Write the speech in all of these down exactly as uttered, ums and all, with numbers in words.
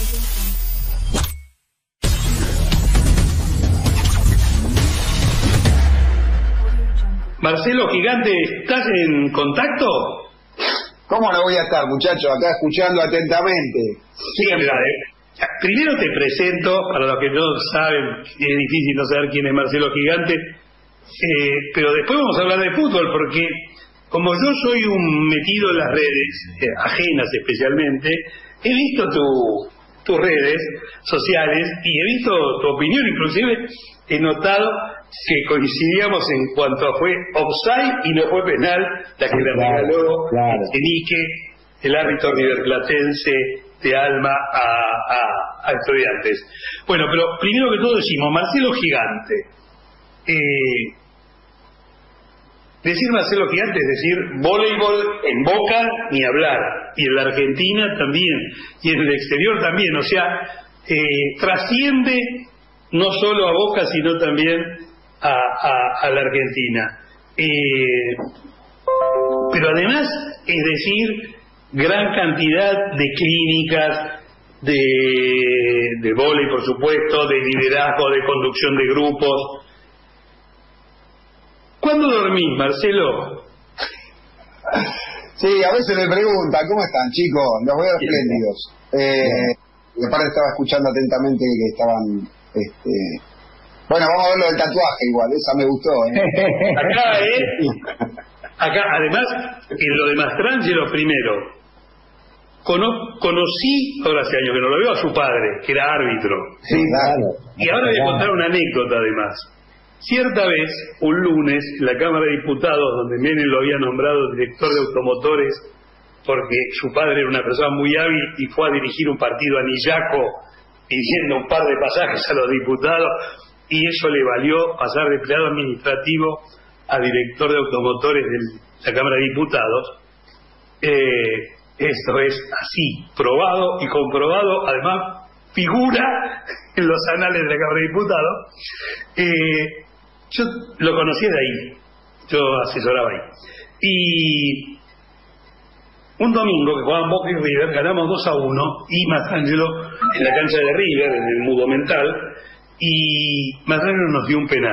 Marcelo Gigante, ¿estás en contacto? ¿Cómo no voy a estar, muchachos? Acá escuchando atentamente. Sí, mira, eh, primero te presento, para los que no saben, es difícil no saber quién es Marcelo Gigante, eh, pero después vamos a hablar de fútbol, porque como yo soy un metido en las redes, eh, ajenas especialmente, he visto tu, tus redes sociales y he visto tu opinión, inclusive he notado que coincidíamos en cuanto a fue offside y no fue penal la que le regaló claro. Enique, el árbitro riverplatense de Alma a, a, a Estudiantes. Bueno, pero primero que todo decimos, Marcelo Gigante. Eh, decir Marcelo Gigante es decir voleibol en Boca ni hablar, y en la Argentina también, y en el exterior también, o sea, eh, trasciende no solo a Boca, sino también a, a, a la Argentina. Eh, pero además, es decir, gran cantidad de clínicas, de, de vóley, por supuesto, de liderazgo, de conducción de grupos. ¿Cuándo dormís, Marcelo? Sí, a veces me preguntan, ¿cómo están, chicos? Los veo espléndidos. Eh, y aparte estaba escuchando atentamente que estaban... Este... Bueno, vamos a ver lo del tatuaje igual, esa me gustó, ¿eh? Acá, ¿eh? Acá, además, en lo de Mastrangelo primero, cono conocí, ahora hace años que no lo veo, a su padre, que era árbitro. Sí, claro. Y ahora voy a contar una anécdota además. Cierta vez, un lunes, en la Cámara de Diputados, donde Menem lo había nombrado director de automotores, porque su padre era una persona muy hábil y fue a dirigir un partido anillaco, pidiendo un par de pasajes a los diputados, y eso le valió pasar de empleado administrativo a director de automotores de la Cámara de Diputados. Eh, esto es así, probado y comprobado, además figura en los anales de la Cámara de Diputados. Eh, yo lo conocí de ahí, yo asesoraba ahí. Y un domingo que jugaban Boca y River, ganamos dos a uno, y Mastrangelo en la cancha de River, en el Mudo Mental, y Mastrangelo nos dio un penal.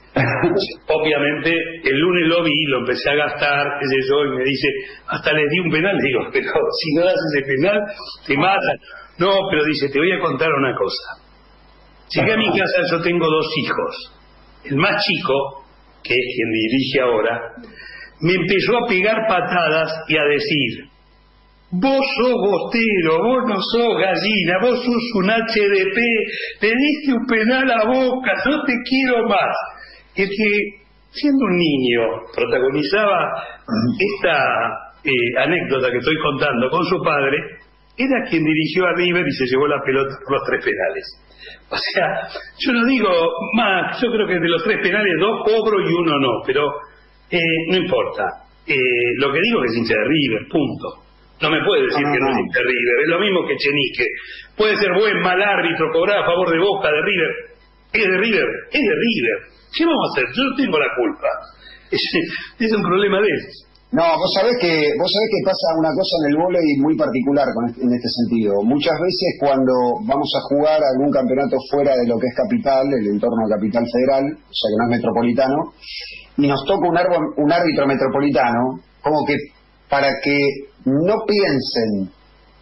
Obviamente, el lunes lo vi, lo empecé a gastar, qué sé yo, y me dice, hasta les di un penal. Le digo, pero si no das ese penal, te matan. No, pero dice, te voy a contar una cosa. Llegué a mi casa, yo tengo dos hijos. El más chico, que es quien dirige ahora, me empezó a pegar patadas y a decir, vos sos bostero, vos no sos gallina, vos sos un H D P, le diste un penal a Boca, no te quiero más. El que, siendo un niño, protagonizaba esta eh, anécdota que estoy contando con su padre, era quien dirigió a River y se llevó la pelota por los tres penales. O sea, yo no digo más, yo creo que de los tres penales dos cobro y uno no, pero eh, no importa. Eh, lo que digo es que es hincha de River, punto. No me puede decir no, que no, no es hincha de River, es lo mismo que Chenique. Puede ser buen, mal árbitro, cobrar a favor de Boca, de River. Es de River, es de River. ¿Qué vamos a hacer? Yo no tengo la culpa. Es, es un problema de esos. No, vos sabés que vos sabés que pasa una cosa en el vóley muy particular con este, en este sentido. Muchas veces cuando vamos a jugar algún campeonato fuera de lo que es capital, el entorno de Capital Federal, o sea que no es metropolitano, y nos toca un, árbol, un árbitro metropolitano, como que para que no piensen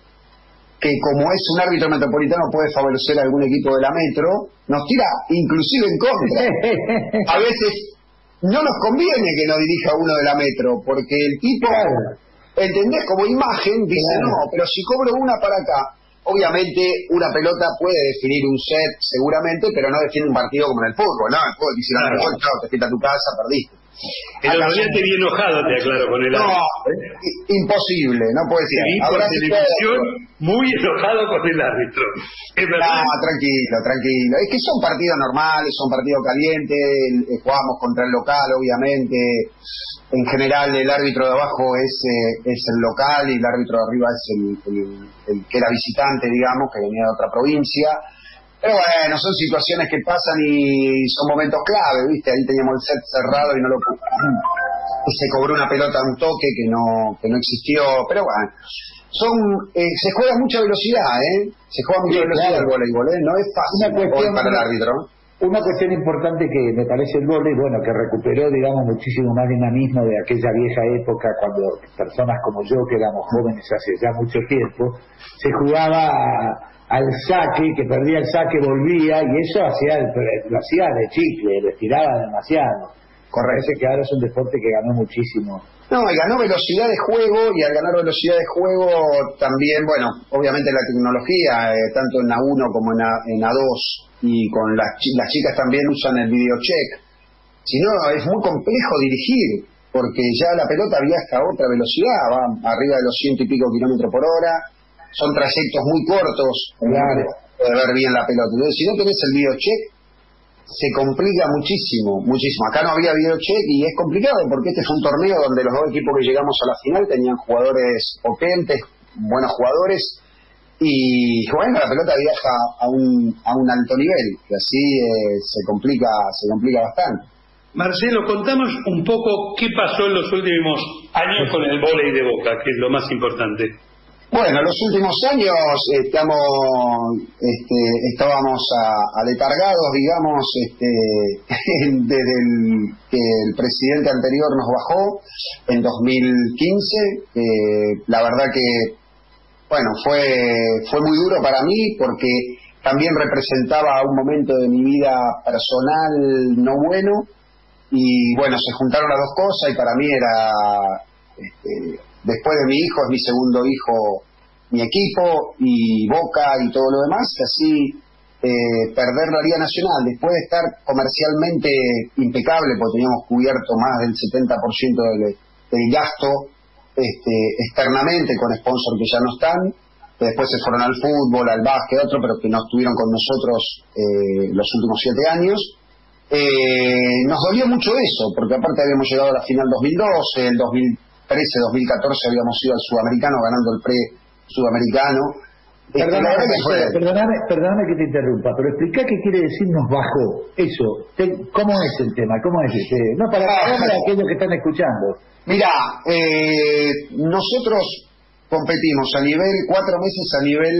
que como es un árbitro metropolitano puede favorecer a algún equipo de la metro, nos tira inclusive en contra. A veces no nos conviene que nos dirija uno de la metro, porque el tipo, ¿entendés? Como imagen, dice, no, pero si cobro una para acá, obviamente una pelota puede definir un set, seguramente, pero no define un partido como en el fútbol, ¿no? El fútbol dice, no, no, no, te quita tu casa, perdiste. El otro día te vi enojado, te aclaro, con el árbitro. No, imposible, no puede ser. Te vi por televisión muy enojado con el árbitro. ¿Es verdad? No, tranquilo, tranquilo. Es que son partidos normales, son partidos calientes, jugamos contra el local, obviamente. En general, el árbitro de abajo es, eh, es el local y el árbitro de arriba es el, el, el que era visitante, digamos, que venía de otra provincia. Pero bueno, son situaciones que pasan y son momentos clave, ¿viste? Ahí teníamos el set cerrado y no lo... Se cobró una pelota a un toque que no, que no existió, pero bueno. son eh, se juega mucha velocidad, ¿eh? Se juega mucha sí, velocidad claro. el voleibol, ¿eh? No es fácil Una cuestión, hoy para el árbitro. Una cuestión importante que me parece el vóley, bueno, que recuperó, digamos, muchísimo más dinamismo de aquella vieja época cuando personas como yo, que éramos jóvenes hace ya mucho tiempo, se jugaba a, al saque, que perdía el saque, volvía, y eso hacía el, lo hacía de chicle, lo estiraba demasiado. Correcto. Parece que ahora es un deporte que ganó muchísimo. No, y ganó velocidad de juego, y al ganar velocidad de juego también, bueno, obviamente la tecnología, eh, tanto en A uno como en A, en A dos, y con las, las chicas también usan el video check. Si no, es muy complejo dirigir, porque ya la pelota viaja a otra velocidad, va arriba de los ciento y pico kilómetros por hora, son trayectos muy cortos, claro, para ver bien la pelota. Entonces, si no tenés el video check, se complica muchísimo, muchísimo. Acá no había video check y es complicado, porque este fue un torneo donde los dos equipos que llegamos a la final tenían jugadores potentes, buenos jugadores, y bueno, la pelota viaja a un a un alto nivel, y así eh, se complica se complica bastante. Marcelo, contanos un poco qué pasó en los últimos años con el vóley de Boca, que es lo más importante. Bueno, en los últimos años estamos, este, estábamos a, aletargados, digamos, este, desde el, que el presidente anterior nos bajó en dos mil quince. Eh, la verdad que, bueno, fue, fue muy duro para mí, porque también representaba un momento de mi vida personal no bueno, y bueno, se juntaron las dos cosas, y para mí era... Este, después de mi hijo, es mi segundo hijo, mi equipo, y Boca y todo lo demás, que así eh, perder la Liga Nacional, después de estar comercialmente impecable, porque teníamos cubierto más del setenta por ciento del, del gasto este, externamente, con sponsors que ya no están, que después se fueron al fútbol, al básquet, otro, pero que no estuvieron con nosotros eh, los últimos siete años. Eh, nos dolió mucho eso, porque aparte habíamos llegado a la final dos mil doce, el dos mil trece, dos mil catorce habíamos ido al Sudamericano ganando el pre-Sudamericano. Perdóname, este, fue... perdóname, perdóname que te interrumpa, pero explica qué quiere decir nos bajó. Eso, te, ¿cómo es el tema? ¿Cómo es este? No, para, ah, para aquellos que están escuchando. Mira, eh, nosotros competimos a nivel, cuatro meses a nivel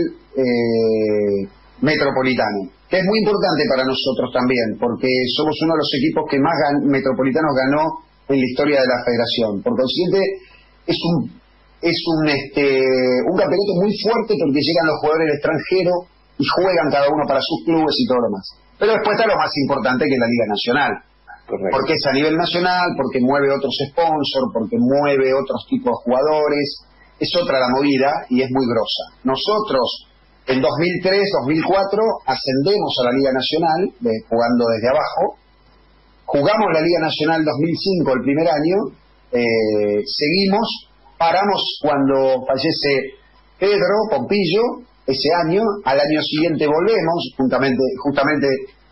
eh, metropolitano, que es muy importante para nosotros también, porque somos uno de los equipos que más gan, metropolitanos ganó en la historia de la federación. Por consiguiente, es un es un este un campeonato muy fuerte, porque llegan los jugadores del extranjero y juegan cada uno para sus clubes y todo lo demás. Pero después está lo más importante, que es la Liga Nacional. Correcto. Porque es a nivel nacional, porque mueve otros sponsors, porque mueve otros tipos de jugadores. Es otra la movida y es muy grosa. Nosotros, en dos mil tres, dos mil cuatro, ascendemos a la Liga Nacional, de, jugando desde abajo. Jugamos la Liga Nacional dos mil cinco, el primer año, eh, seguimos, paramos cuando fallece Pedro Pompillo, ese año. Al año siguiente volvemos, juntamente, justamente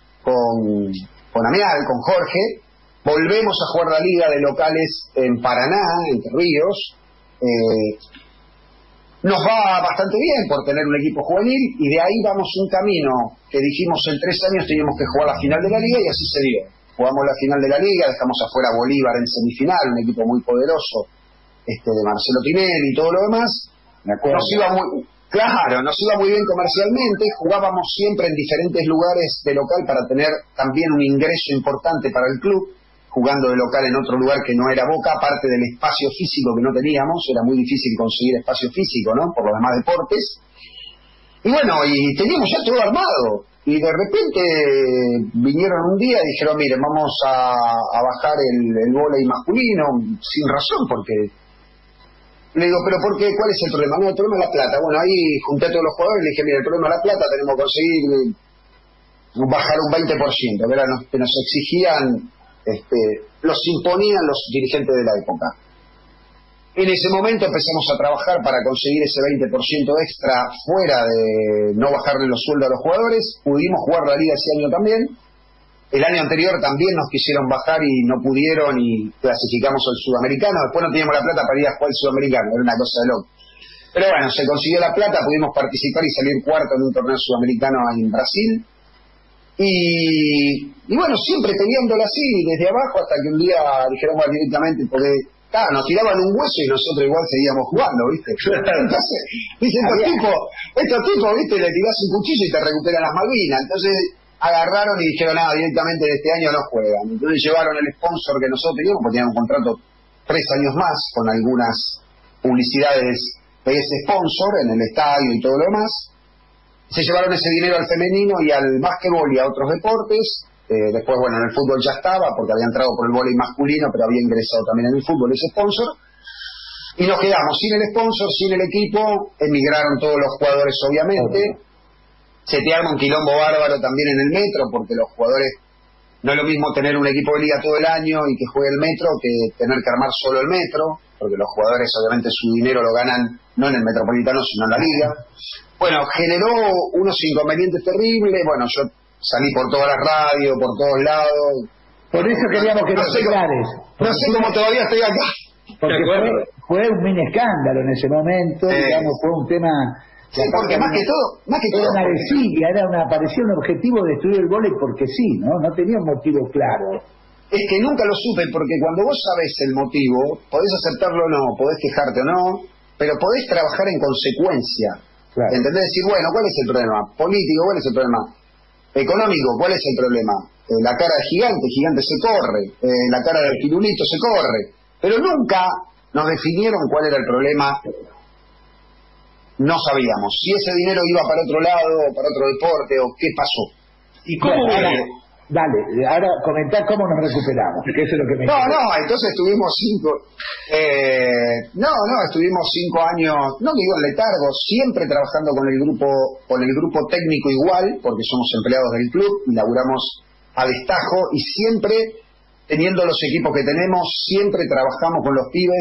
con, con Amial, con Jorge, volvemos a jugar la Liga de locales en Paraná, Entre Ríos. Eh, nos va bastante bien por tener un equipo juvenil, y de ahí vamos un camino que dijimos en tres años teníamos que jugar la final de la Liga, y así se dio. Jugamos la final de la Liga, dejamos afuera a Bolívar en semifinal, un equipo muy poderoso, este de Marcelo Tinelli y todo lo demás. Nos iba muy, claro, nos iba muy bien comercialmente, jugábamos siempre en diferentes lugares de local para tener también un ingreso importante para el club, jugando de local en otro lugar que no era Boca, aparte del espacio físico que no teníamos. Era muy difícil conseguir espacio físico, ¿no?, por los demás deportes. Y bueno, y teníamos ya todo armado. Y de repente vinieron un día y dijeron, miren, vamos a, a bajar el, el vóley masculino, sin razón, porque... Le digo, pero ¿por qué? ¿Cuál es el problema? No, el problema es la plata. Bueno, ahí junté a todos los jugadores y le dije, mira, el problema es la plata, tenemos que conseguir bajar un veinte por ciento, que, era, que nos exigían, este, los imponían los dirigentes de la época. En ese momento empezamos a trabajar para conseguir ese veinte por ciento extra, fuera de no bajarle los sueldos a los jugadores. Pudimos jugar la liga ese año también. El año anterior también nos quisieron bajar y no pudieron, y clasificamos al Sudamericano. Después no teníamos la plata para ir a jugar al Sudamericano, era una cosa de loco. Pero bueno, se consiguió la plata, pudimos participar y salir cuarto en un torneo sudamericano en Brasil. Y, y bueno, siempre peleándola así, desde abajo, hasta que un día dijeron, bueno, directamente, porque claro, nos tiraban un hueso y nosotros igual seguíamos jugando, ¿viste? Entonces, dicen, estos tipos, estos tipos, ¿viste? Le tirás un cuchillo y te recuperan las Malvinas. Entonces agarraron y dijeron, nada, directamente de este año no juegan. Entonces llevaron el sponsor que nosotros teníamos, porque tenían un contrato tres años más con algunas publicidades de ese sponsor en el estadio y todo lo demás. Se llevaron ese dinero al femenino y al básquetbol y a otros deportes. Eh, después, bueno, en el fútbol ya estaba, porque había entrado por el vóley masculino, pero había ingresado también en el fútbol ese sponsor. Y nos quedamos sin el sponsor, sin el equipo, emigraron todos los jugadores, obviamente. Se te arma un quilombo bárbaro también en el metro, porque los jugadores, no es lo mismo tener un equipo de liga todo el año y que juegue el metro, que tener que armar solo el metro, porque los jugadores obviamente su dinero lo ganan no en el Metropolitano, sino en la liga. Bueno, generó unos inconvenientes terribles. Bueno, yo salí por todas las radios, por todos lados. Por eso queríamos que no nos sé cómo, aclares. no sé cómo todavía estoy acá. Porque fue, fue un mini escándalo en ese momento, eh, digamos, fue un tema... Sí, porque más que todo, más que todo... Era una desidia, era una, parecía un objetivo de destruir el vóley porque sí, ¿no? No tenía un motivo claro. Es que nunca lo supe, porque cuando vos sabés el motivo, podés aceptarlo o no, podés quejarte o no, pero podés trabajar en consecuencia. Claro. ¿Entendés? Decir, bueno, ¿cuál es el problema? Político, ¿cuál es el problema? Económico, ¿cuál es el problema? Eh, la cara de Gigante, Gigante se corre, eh, la cara del Pirulito se corre, pero nunca nos definieron cuál era el problema. No sabíamos si ese dinero iba para otro lado, para otro deporte, o qué pasó. ¿Y cómo? Bueno, ahora, dale, ahora comentar cómo nos recuperamos, que eso es lo que me No, interesa. no, entonces estuvimos cinco, eh, no, no, estuvimos cinco años, no digo en letargo, siempre trabajando con el grupo, con el grupo técnico igual, porque somos empleados del club y laburamos a destajo, y siempre teniendo los equipos que tenemos, siempre trabajamos con los pibes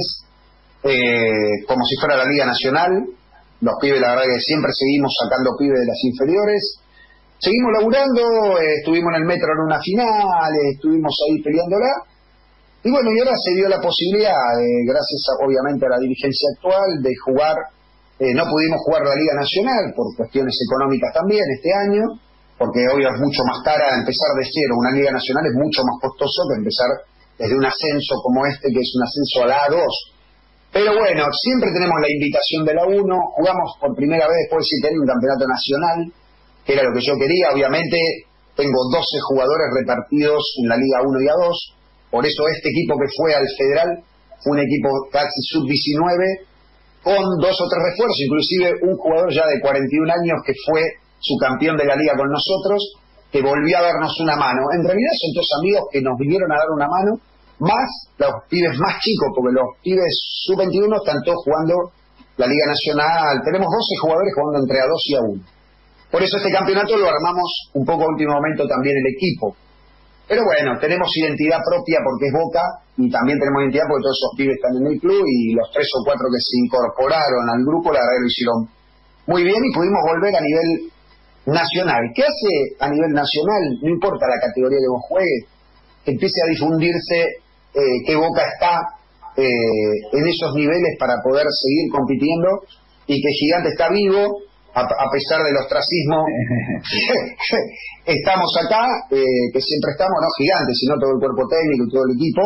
eh, como si fuera la Liga Nacional. Los pibes, la verdad que siempre seguimos sacando pibes de las inferiores. Seguimos laburando, eh, estuvimos en el metro en una final, eh, estuvimos ahí peleándola. Y bueno, y ahora se dio la posibilidad, eh, gracias a, obviamente a la dirigencia actual, de jugar. Eh, no pudimos jugar la Liga Nacional por cuestiones económicas también este año, porque obvio es mucho más cara empezar de cero. Una Liga Nacional es mucho más costoso que empezar desde un ascenso como este, que es un ascenso a la A dos. Pero bueno, siempre tenemos la invitación de la uno, jugamos por primera vez después de tener un campeonato nacional, que era lo que yo quería. Obviamente tengo doce jugadores repartidos en la Liga uno y A dos, por eso este equipo que fue al Federal fue un equipo casi sub diecinueve, con dos o tres refuerzos, inclusive un jugador ya de cuarenta y un años que fue subcampeón de la liga con nosotros, que volvió a darnos una mano. En realidad son dos amigos que nos vinieron a dar una mano, más los pibes más chicos, porque los pibes sub veintiuno están todos jugando la Liga Nacional. Tenemos doce jugadores jugando entre A dos y A uno. Por eso este campeonato lo armamos un poco a último momento también el equipo. Pero bueno, tenemos identidad propia porque es Boca, y también tenemos identidad porque todos esos pibes están en el club, y los tres o cuatro que se incorporaron al grupo, la verdad lo hicieron muy bien, y pudimos volver a nivel nacional. ¿Qué hace a nivel nacional? No importa la categoría que vos juegues, que empiece a difundirse Eh, que Boca está eh, en esos niveles para poder seguir compitiendo, y que Gigante está vivo a, a pesar del ostracismo. Estamos acá, eh, que siempre estamos, no Gigante, sino todo el cuerpo técnico y todo el equipo,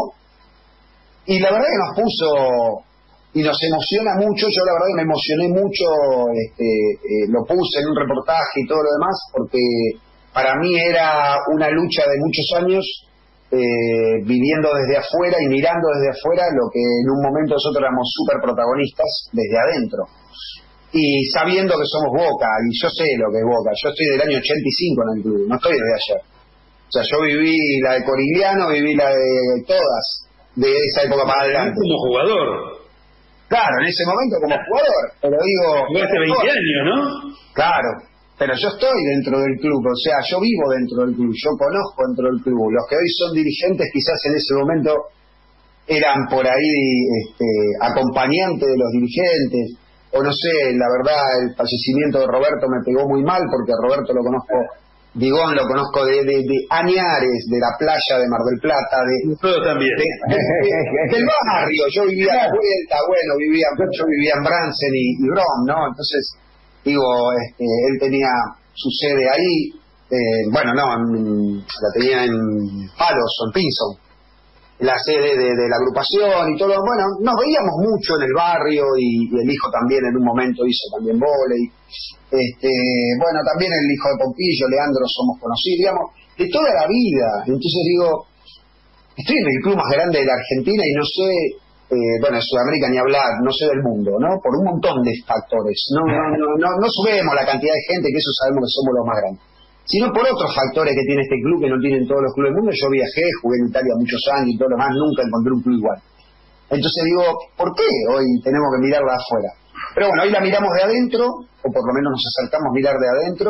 y la verdad que nos puso y nos emociona mucho. Yo la verdad que me emocioné mucho, este, eh, lo puse en un reportaje y todo lo demás, porque para mí era una lucha de muchos años. Eh, viviendo desde afuera y mirando desde afuera lo que en un momento nosotros éramos súper protagonistas desde adentro, y sabiendo que somos Boca, y yo sé lo que es Boca. Yo estoy del año ochenta y cinco en el club, no estoy desde ayer. O sea, yo viví la de Corigliano, viví la de todas, de esa época para adelante. Como jugador. Claro, en ese momento como jugador, pero digo... Jugaste veinte años, ¿no? Claro. Pero yo estoy dentro del club, o sea, yo vivo dentro del club, yo conozco dentro del club. Los que hoy son dirigentes quizás en ese momento eran por ahí este, acompañantes de los dirigentes, o no sé, la verdad el fallecimiento de Roberto me pegó muy mal, porque a Roberto lo conozco, Digón lo conozco de, de, de Añares, de la playa de Mar del Plata, de, Todo también. de, de, de, del barrio. Yo vivía a la vuelta, bueno, vivía, yo vivía en Bransen y, y Brom, ¿no? Entonces... Digo, este, él tenía su sede ahí, eh, bueno, no, en, la tenía en Palos o en Pinson. la sede de, de la agrupación y todo. Bueno, nos veíamos mucho en el barrio y, y el hijo también en un momento hizo también vóley. Este, bueno, también el hijo de Pompillo, Leandro, somos conocidos, digamos, de toda la vida. Entonces digo, estoy en el club más grande de la Argentina y no sé, eh, bueno, de Sudamérica ni hablar, no sé del mundo, ¿no? Por un montón de factores. No, no, no, no, no subimos la cantidad de gente, que eso sabemos que somos los más grandes, sino por otros factores que tiene este club que no tienen todos los clubes del mundo. Yo viajé, jugué en Italia muchos años y todo lo demás, nunca encontré un club igual. Entonces digo, ¿por qué hoy tenemos que mirarla de afuera? Pero bueno, hoy la miramos de adentro, o por lo menos nos acercamos a mirar de adentro,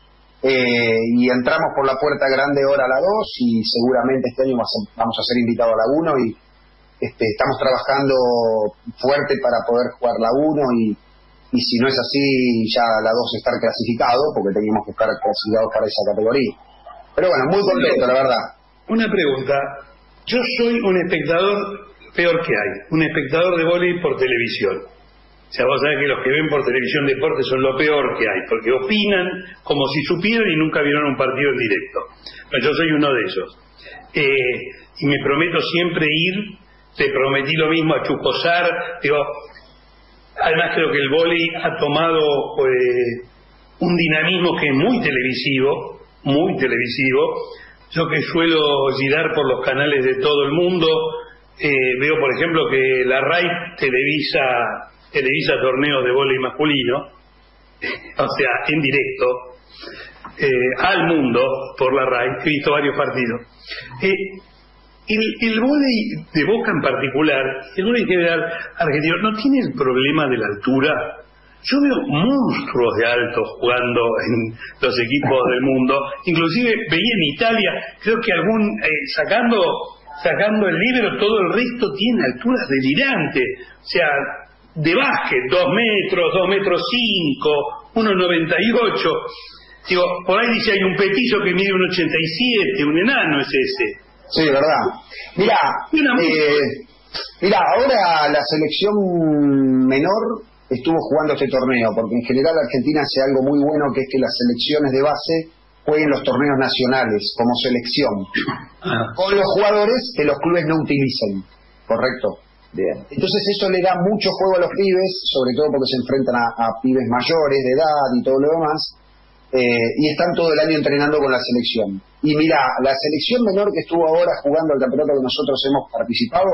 eh, y entramos por la puerta grande ahora a la dos, y seguramente este año vamos a ser invitados a la uno, y este, estamos trabajando fuerte para poder jugar la uno, y, y si no es así, ya la dos estar clasificado, porque teníamos que estar clasificados para esa categoría. Pero bueno, muy contento, la verdad. Una pregunta. Yo soy un espectador peor que hay, un espectador de vóley por televisión. O sea, vos sabés que los que ven por televisión deportes son lo peor que hay, porque opinan como si supieran y nunca vieron un partido en directo. Pero yo soy uno de ellos. Eh, y me prometo siempre ir, te prometí lo mismo a Chucosar, digo, además creo que el vóley ha tomado eh, un dinamismo que es muy televisivo, muy televisivo. Yo que suelo girar por los canales de todo el mundo, eh, veo por ejemplo que la R A I televisa... televisa torneos de vóley masculino, o sea, en directo, eh, al mundo, por la R A I, he visto varios partidos. Eh, el, el vóley de Boca en particular, el vóley en general argentino, no tiene el problema de la altura. Yo veo monstruos de altos jugando en los equipos del mundo, inclusive veía en Italia, creo que algún, eh, sacando, sacando el libro, todo el resto tiene alturas delirantes, o sea, de básquet, dos metros, dos metros cinco, uno noventa y ocho. Digo, por ahí dice hay un petizo que mide un ochenta y siete, un enano es ese. Sí, verdad. Mirá, eh, mirá, ahora la selección menor estuvo jugando este torneo, porque en general Argentina hace algo muy bueno, que es que las selecciones de base jueguen los torneos nacionales como selección, ah. con los jugadores que los clubes no utilicen, ¿correcto? Bien. Entonces eso le da mucho juego a los pibes, sobre todo porque se enfrentan a, a pibes mayores de edad y todo lo demás, eh, y están todo el año entrenando con la selección. Y mirá, la selección menor que estuvo ahora jugando el campeonato que nosotros hemos participado,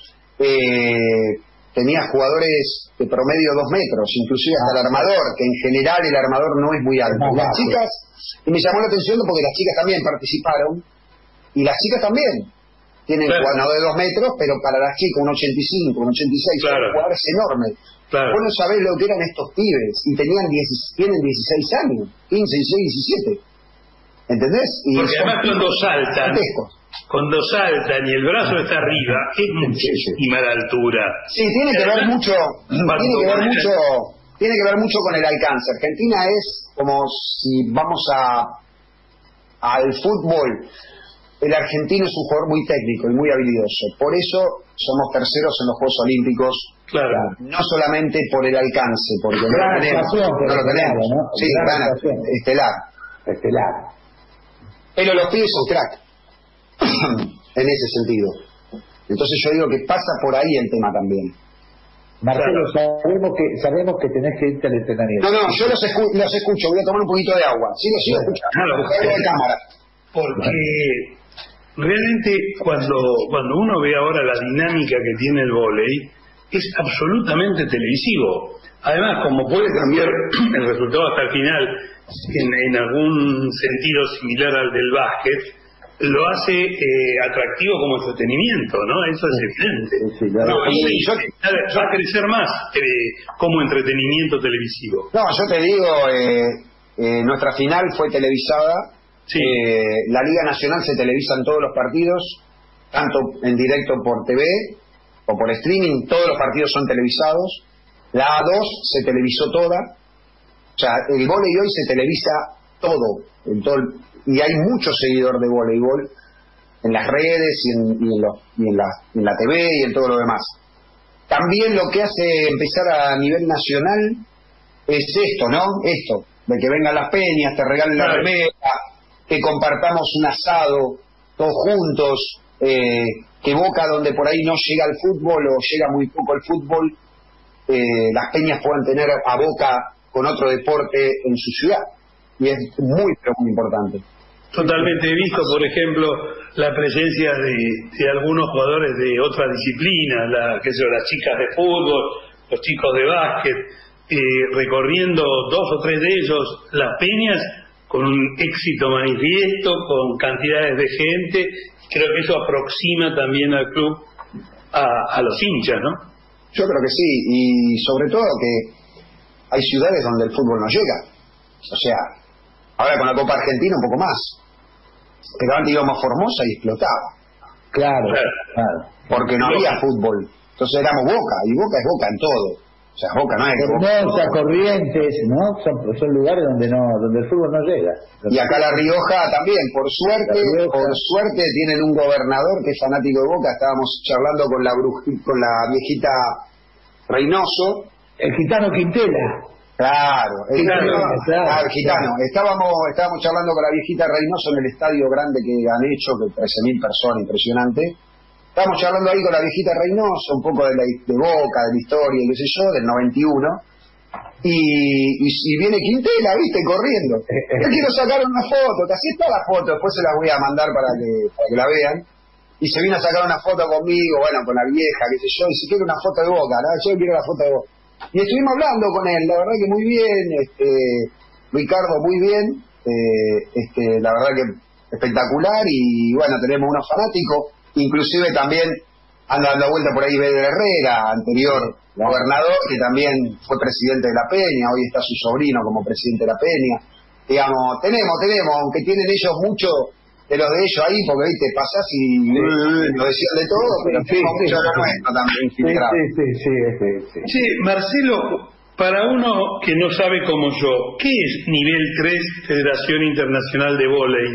eh, tenía jugadores de promedio dos metros, inclusive hasta el armador, que en general el armador no es muy alto. Las chicas, y me llamó la atención porque las chicas también participaron, y las chicas también tienen claro. Bueno, de dos metros, pero para las chicas un ochenta y cinco, un ochenta y seis, claro. Son jugadores enormes. Claro. Vos no sabés lo que eran estos pibes, y tenían diez, tienen dieciséis años, quince, dieciséis, diecisiete. ¿Entendés? Y porque además cuando saltan, gigantescos. Cuando saltan y el brazo está arriba, es muchísima la altura. Sí, tiene que ver mucho, tiene que ver mucho, tiene que ver mucho con el alcance. Argentina es como si vamos a al fútbol. El argentino es un jugador muy técnico y muy habilidoso. Por eso somos terceros en los Juegos Olímpicos. Claro. No solamente por el alcance, porque no lo tenemos. No lo tenemos. ¿No? Sí, gran estelar. Estelar. Pero los pibes son crack. En ese sentido. Entonces yo digo que pasa por ahí el tema también. Marcelo, claro. sabemos que sabemos que tenés que irte al entrenamiento. No, no, yo los, escu los escucho. Voy a tomar un poquito de agua. Sí, lo sigo escuchando. Claro, de cámara. Porque realmente cuando cuando uno ve ahora la dinámica que tiene el vóley, es absolutamente televisivo. Además, como puede cambiar el resultado hasta el final en, en algún sentido similar al del básquet, lo hace eh, atractivo como entretenimiento, ¿no? Eso es evidente. Sí, sí, claro. No, y, y yo, va a crecer más eh, como entretenimiento televisivo. No, yo te digo, eh, eh, nuestra final fue televisada. Sí. Eh, la Liga Nacional se televisan todos los partidos, tanto en directo por T V o por streaming, todos los partidos son televisados. La A dos se televisó toda, o sea, el vóley hoy se televisa todo, en todo el, y hay mucho seguidor de voleibol en las redes y en, y en, los, y en, la, en la T V y en todo lo demás. También lo que hace empezar a nivel nacional es esto, ¿no? Esto, de que vengan las peñas, te regalen la remera, que compartamos un asado todos juntos, eh, que Boca, donde por ahí no llega el fútbol o llega muy poco el fútbol, eh, las peñas puedan tener a Boca con otro deporte en su ciudad. Y es muy, pero muy importante. Totalmente. He visto, por ejemplo, la presencia de, de algunos jugadores de otras disciplinas, la, qué sé yo, las chicas de fútbol, los chicos de básquet, eh, recorriendo dos o tres de ellos las peñas con un éxito manifiesto, con cantidades de gente. Creo que eso aproxima también al club a, a los hinchas, ¿no? Yo creo que sí, y sobre todo que hay ciudades donde el fútbol no llega. O sea, ahora con la Copa Argentina un poco más, pero antes íbamos a Formosa y explotaba. Claro, Claro. claro. Porque no había fútbol. Entonces éramos Boca, y Boca es Boca en todo. O sea, Boca no es Boca. Hermosa, Corrientes, ¿no? Son, son lugares donde no donde el fútbol no llega. Y acá La Rioja también, por suerte, La Rioja. por suerte tienen un gobernador que es fanático de Boca. Estábamos charlando con la bruj- con la viejita Reynoso. El gitano Quintela. Claro, el Claro, gitano, claro, ah, el gitano. claro. Estábamos, estábamos charlando con la viejita Reynoso en el estadio grande que han hecho, que trece mil personas, impresionante. Estábamos charlando ahí con la viejita Reynoso, un poco de, la, de Boca, de la historia, y qué sé yo, del noventa y uno. Y, y, y viene Quintela, viste, corriendo. Yo quiero sacar una foto, que así está la foto, después se la voy a mandar para que, para que la vean. Y se vino a sacar una foto conmigo, bueno, con la vieja, qué sé yo, y si quiere una foto de Boca, ¿no? Yo quiero la foto de Boca. Y estuvimos hablando con él, la verdad que muy bien, este, Ricardo muy bien, eh, este, la verdad que espectacular, y bueno, tenemos unos fanáticos, inclusive también anda dando vuelta por ahí Beder Herrera, anterior gobernador, que también fue presidente de la Peña, hoy está su sobrino como presidente de la Peña. Digamos, tenemos, tenemos, aunque tienen ellos mucho de los de ellos ahí, porque viste, pasás y lo decían de todo, pero Sí, tenemos sí, mucho de lo sí. nuestro también Sí, infiltrado. sí, sí, sí, sí, sí. Che, Marcelo, para uno que no sabe como yo, ¿qué es Nivel tres Federación Internacional de Vóley?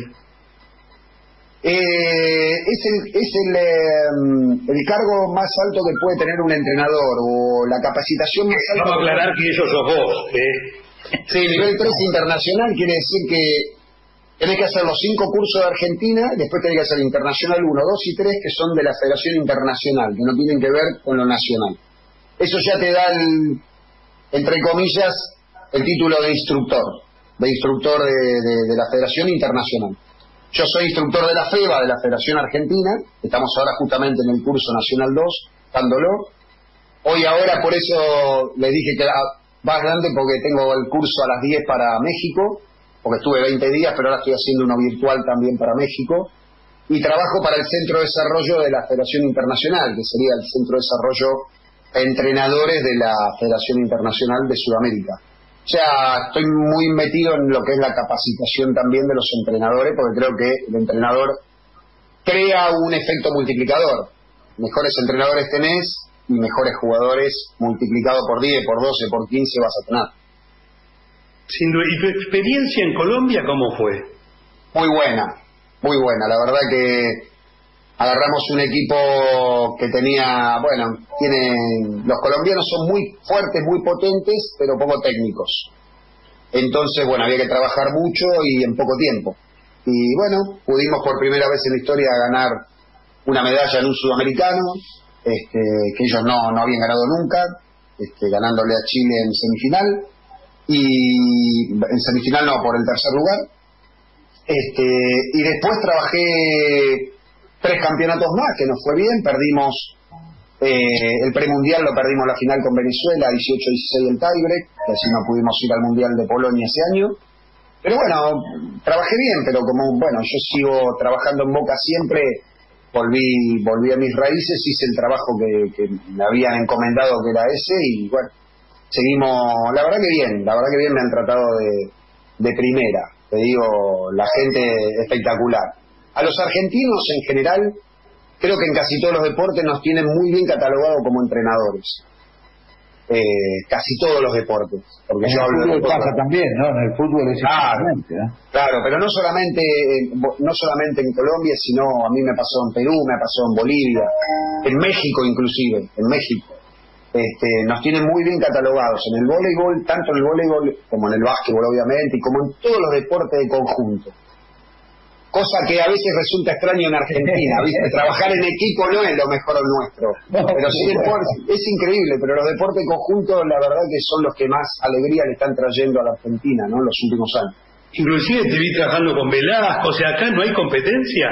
Eh, es el, es el, eh, el cargo más alto que puede tener un entrenador, o la capacitación más alta. Vamos a aclarar que eso sos vos, ¿eh? Sí, nivel tres internacional quiere decir que tenés que hacer los cinco cursos de Argentina, después tenés que hacer internacional uno, dos y tres, que son de la Federación Internacional, que no tienen que ver con lo nacional. Eso ya te da, el, entre comillas, el título de instructor, de instructor de, de, de la Federación Internacional. Yo soy instructor de la FEBA, de la Federación Argentina, estamos ahora justamente en el curso Nacional dos, dándolo. Hoy ahora por eso le dije que era más grande, porque tengo el curso a las diez para México, porque estuve veinte días, pero ahora estoy haciendo uno virtual también para México. Y trabajo para el Centro de Desarrollo de la Federación Internacional, que sería el Centro de Desarrollo de Entrenadores de la Federación Internacional de Sudamérica. O sea, estoy muy metido en lo que es la capacitación también de los entrenadores, porque creo que el entrenador crea un efecto multiplicador. Mejores entrenadores tenés y mejores jugadores multiplicado por diez, por doce, por quince vas a tener. Sin duda. ¿Y tu experiencia en Colombia cómo fue? Muy buena, muy buena. La verdad que agarramos un equipo que tenía, bueno, tienen, los colombianos son muy fuertes, muy potentes, pero poco técnicos. Entonces, bueno, había que trabajar mucho y en poco tiempo. Y bueno, pudimos por primera vez en la historia ganar una medalla en un sudamericano, este, que ellos no, no habían ganado nunca, este, ganándole a Chile en semifinal, y en semifinal no, por el tercer lugar. Este, y después trabajé tres campeonatos más, que nos fue bien, perdimos eh, el premundial, lo perdimos la final con Venezuela, dieciocho dieciséis el tiebreak, que así no pudimos ir al mundial de Polonia ese año. Pero bueno, trabajé bien, pero como, bueno, yo sigo trabajando en Boca siempre, volví volví a mis raíces, hice el trabajo que, que me habían encomendado, que era ese, y bueno, seguimos, la verdad que bien, la verdad que bien me han tratado de, de primera, te digo, la gente espectacular. A los argentinos en general, creo que en casi todos los deportes nos tienen muy bien catalogados como entrenadores. Eh, casi todos los deportes. Porque En yo el hablo fútbol de pasa también, ¿no? En el fútbol es Claro. exactamente, ¿no? Claro, pero no solamente, no solamente en Colombia, sino a mí me pasó en Perú, me pasó en Bolivia, en México inclusive, en México. Este, nos tienen muy bien catalogados en el voleibol, tanto en el voleibol como en el básquetbol obviamente, y como en todos los deportes de conjunto. cosa que a veces resulta extraño en Argentina, ¿viste? Trabajar en equipo no es lo mejor nuestro, pero sí deporte, es increíble, pero los deportes conjuntos la verdad que son los que más alegría le están trayendo a la Argentina, ¿no? En los últimos años. Inclusive te vi trabajando con Velasco, o sea, acá no hay competencia.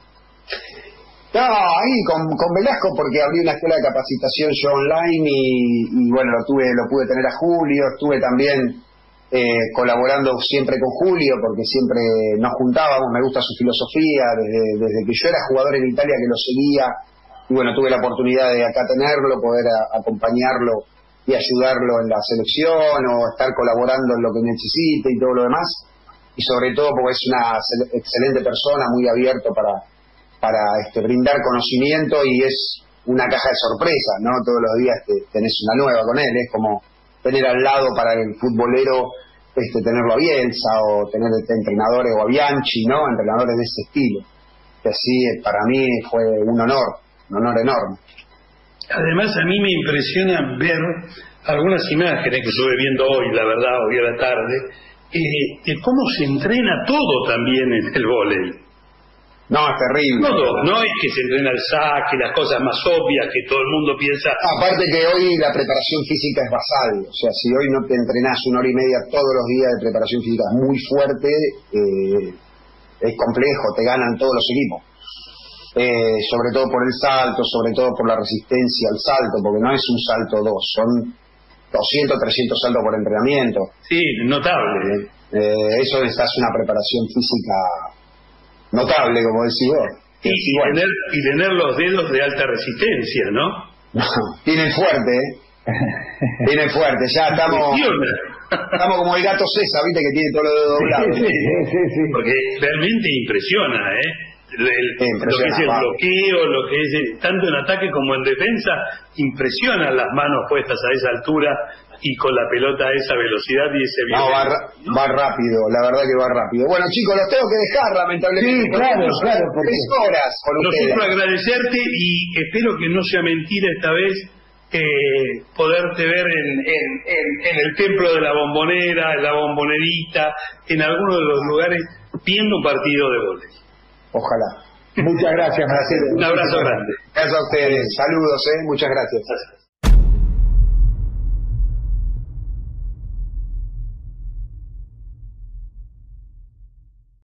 No, ahí con, con Velasco porque abrí una escuela de capacitación yo online y, y bueno, lo tuve, lo pude tener a Julio, estuve también eh, colaborando siempre con Julio porque siempre nos juntábamos, me gusta su filosofía, desde, desde que yo era jugador en Italia que lo seguía y bueno, tuve la oportunidad de acá tenerlo, poder a, acompañarlo y ayudarlo en la selección o estar colaborando en lo que necesite y todo lo demás y sobre todo porque es una excelente persona, muy abierto para para este, brindar conocimiento y es una caja de sorpresa, ¿no? Todos los días te, tenés una nueva con él, es como tener al lado para el futbolero, este, tenerlo a Bielsa o tener entrenadores o a Bianchi, ¿no? Entrenadores de ese estilo. Y así para mí fue un honor, un honor enorme. Además a mí me impresiona ver algunas imágenes que estuve viendo hoy, la verdad, hoy a la tarde, eh, de cómo se entrena todo también en el vóley. No, es terrible. Todo, no es que se entrena el saque, las cosas más obvias que todo el mundo piensa. Aparte que hoy la preparación física es basal, o sea, si hoy no te entrenás una hora y media todos los días de preparación física muy fuerte, eh, es complejo, te ganan todos los equipos. Eh, sobre todo por el salto, sobre todo por la resistencia al salto, porque no es un salto dos, son doscientos, trescientos saltos por entrenamiento. Sí, notable. Eh, eso es, hace una preparación física notable, como decís vos. Y, y, tener, y tener los dedos de alta resistencia, ¿no? Tienen fuerte, ¿eh? Tienen fuerte, ya estamos estamos como el gato César, ¿viste? Que tiene todos los dedos doblados. Sí, sí, sí. Porque realmente impresiona, ¿eh? El, el, lo que es el bloqueo, lo que es el, tanto en ataque como en defensa, impresionan las manos puestas a esa altura y con la pelota a esa velocidad y ese viento. No, va, ¿no? va rápido, la verdad que va rápido. Bueno, chicos, los tengo que dejar, lamentablemente. Sí, claro, claro. Porque... Tres horas con ustedes. Nosotros agradecerte y espero que no sea mentira esta vez eh, poderte ver en, en, en, en el templo de la Bombonera, en la Bombonerita, en alguno de los lugares, viendo un partido de vóley. Ojalá. Muchas gracias, Marcelo. Un abrazo grande. Gracias a ustedes. Saludos, ¿eh? Muchas gracias. Gracias.